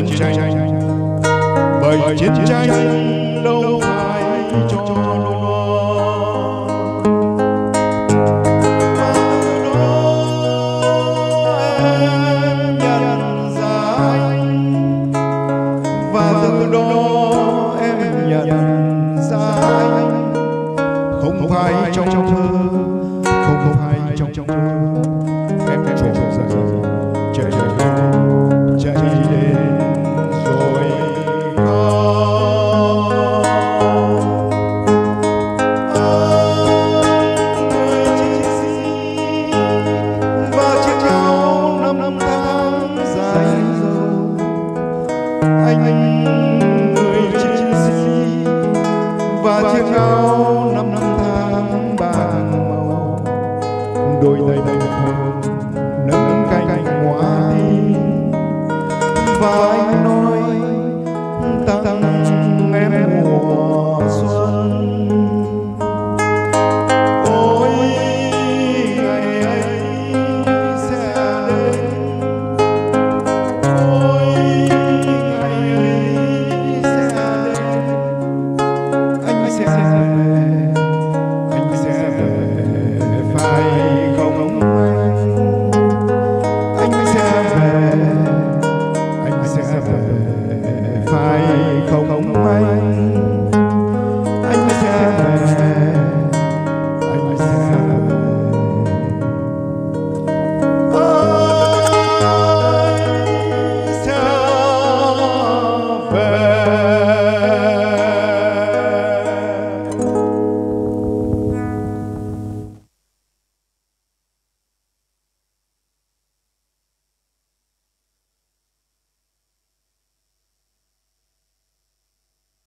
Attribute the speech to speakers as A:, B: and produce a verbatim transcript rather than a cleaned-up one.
A: tranh, bởi chiến tranh đâu phải cho lo. Và từ đó em nhận ra anh, và từ đó em nhận ra anh, không phải trong thơ, không phải trong thơ. Em trỗi dậy, chạy lên, chạy lên rồi khóc. Người chiến sĩ và chiến nhau năm năm tháng dài dâu. Anh người chiến sĩ và chiến nhau năm năm tháng bạc màu. Đôi tay đầy hồng nâng cánh hoa đi và